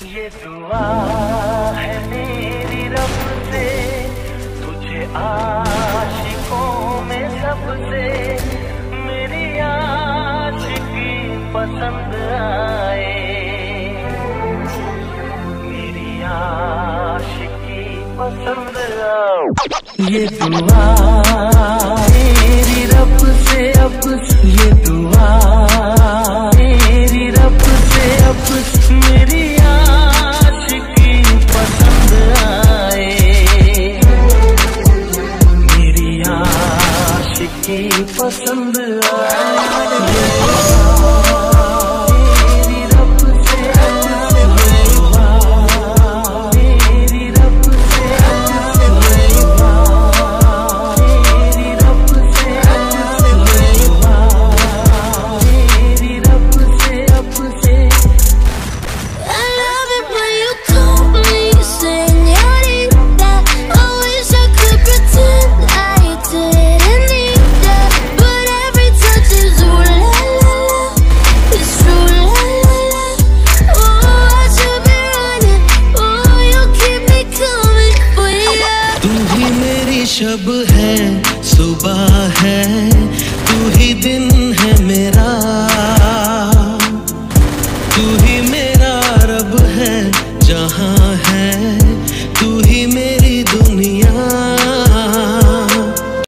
ये दुआ है मेरी रब से, तुझे आशिकों में सबसे मेरी आशिकी पसंद आए, मेरी आशिकी पसंद आए। ये दुआ मेरी रब से, अब ये दुआ मेरी रब से, अब मेरी